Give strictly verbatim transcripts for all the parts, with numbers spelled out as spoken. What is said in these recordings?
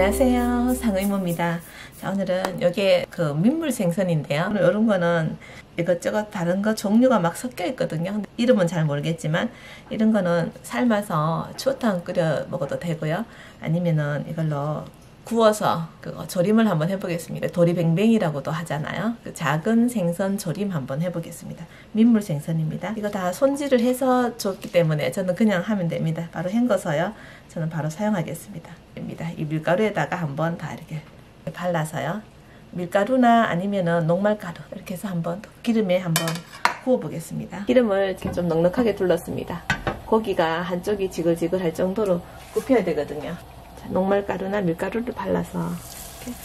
안녕하세요, 상의모입니다. 자, 오늘은 이게 그 민물 생선인데요. 이런 거는 이것저것 다른 거 종류가 막 섞여 있거든요. 이름은 잘 모르겠지만 이런 거는 삶아서 추어탕 끓여 먹어도 되고요. 아니면은 이걸로 구워서 그거 조림을 한번 해보겠습니다. 도리뱅뱅이라고도 하잖아요. 그 작은 생선 조림 한번 해보겠습니다. 민물 생선입니다. 이거 다 손질을 해서 줬기 때문에 저는 그냥 하면 됩니다. 바로 헹궈서요. 저는 바로 사용하겠습니다. 이 밀가루에다가 한번 다 이렇게 발라서요. 밀가루나 아니면은 녹말가루 이렇게 해서 한번 기름에 한번 구워 보겠습니다. 기름을 이렇게 좀 넉넉하게 둘렀습니다. 고기가 한쪽이 지글지글 할 정도로 굽혀야 되거든요. 자, 녹말가루나 밀가루를 발라서 이렇게.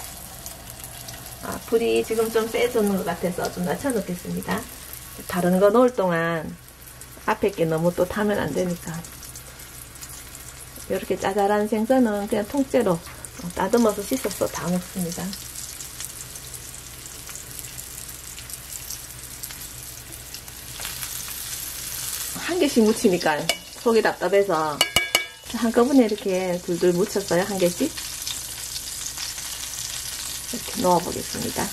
아, 불이 지금 좀 세졌는 것 같아서 좀 낮춰 놓겠습니다. 다른 거 넣을 동안 앞에 게 너무 또 타면 안 되니까. 이렇게 짜잘한 생선은 그냥 통째로 따듬어서 씻어서 다 먹습니다. 한 개씩 묻히니까 속이 답답해서 한꺼번에 이렇게 둘둘 묻혔어요. 한 개씩 이렇게 넣어 보겠습니다.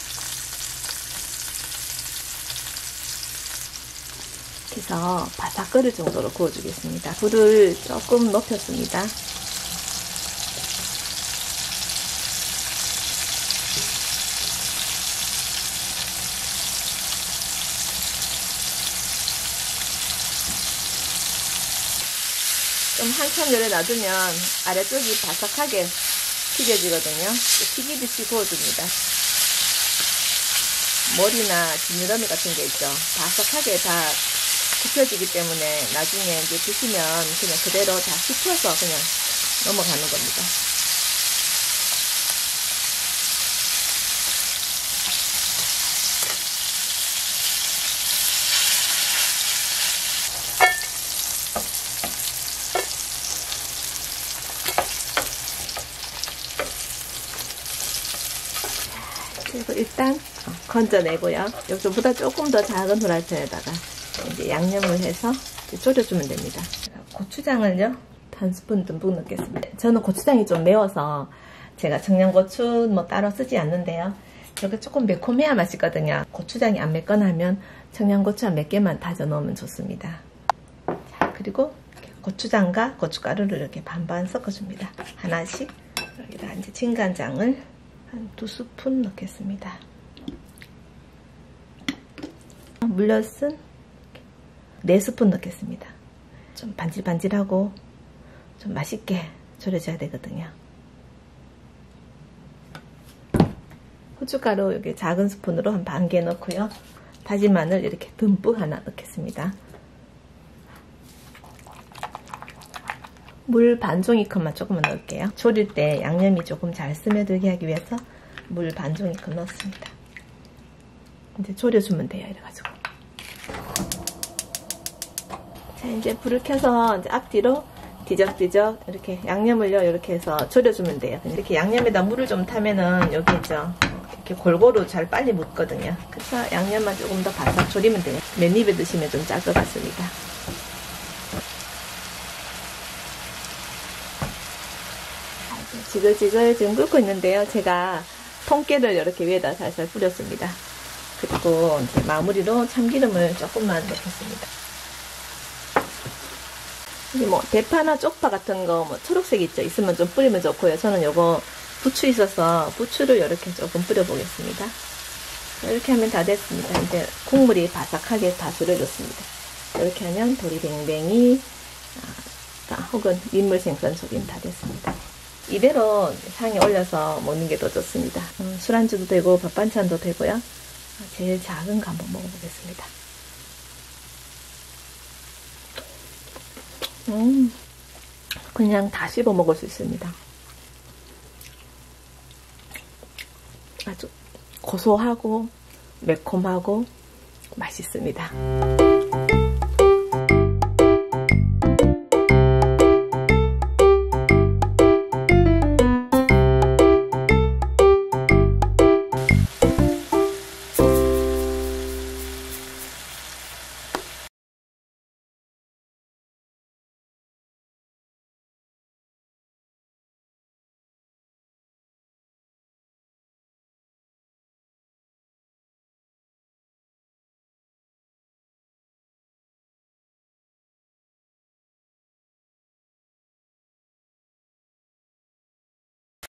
해서 바삭 끓을 정도로 구워주겠습니다. 불을 조금 높였습니다. 좀 한참 열에 놔두면 아래쪽이 바삭하게 튀겨지거든요. 튀기듯이 구워줍니다. 머리나 지느러미 같은 게 있죠. 바삭하게 다 굽혀지기 때문에 나중에 이제 드시면 그냥 그대로 다 씹혀서 그냥 넘어가는 겁니다. 그래서 일단 건져내고요. 여기서보다 조금 더 작은 후라이팬에다가 이제 양념을 해서 이제 졸여주면 됩니다. 고추장을요 한 스푼 듬뿍 넣겠습니다. 저는 고추장이 좀 매워서 제가 청양고추 뭐 따로 쓰지 않는데요. 저게 조금 매콤해야 맛있거든요. 고추장이 안 맵거나 하면 청양고추 한 몇 개만 다져 넣으면 좋습니다. 자, 그리고 고추장과 고춧가루를 이렇게 반반 섞어줍니다. 하나씩. 여기다 이제 진간장을 한 두 스푼 넣겠습니다. 물엿은 네 스푼 넣겠습니다. 좀 반질반질하고 좀 맛있게 졸여줘야 되거든요. 후춧가루 여기 작은 스푼으로 한 반 개 넣고요. 다진 마늘 이렇게 듬뿍 하나 넣겠습니다. 물 반 종이컵만 조금만 넣을게요. 졸일 때 양념이 조금 잘 스며들게 하기 위해서 물 반 종이컵 넣습니다. 이제 졸여주면 돼요. 이래가지고. 자, 이제 불을 켜서 이제 앞뒤로 뒤적뒤적 이렇게 양념을요 이렇게 해서 졸여주면 돼요. 이렇게 양념에다 물을 좀 타면은 여기 있죠. 이렇게 골고루 잘 빨리 묻거든요. 그래서 양념만 조금 더 바삭 졸이면 돼요. 맨입에 드시면 좀 짤 것 같습니다. 지글지글 지금 끓고 있는데요. 제가 통깨를 이렇게 위에다 살살 뿌렸습니다. 그리고 이제 마무리로 참기름을 조금만 넣겠습니다. 이게 뭐 대파나 쪽파 같은 거 뭐 초록색 있죠? 있으면 좀 뿌리면 좋고요. 저는 요거 부추 있어서 부추를 이렇게 조금 뿌려 보겠습니다. 이렇게 하면 다 됐습니다. 이제 국물이 바삭하게 다 졸여졌습니다. 이렇게 하면 도리뱅뱅이 아, 혹은 민물생선 조림 다 됐습니다. 이대로 상에 올려서 먹는 게 더 좋습니다. 음, 술안주도 되고 밥반찬도 되고요. 제일 작은 거 한번 먹어보겠습니다. 음, 그냥 다 씹어 먹을 수 있습니다. 아주 고소하고 매콤하고 맛있습니다.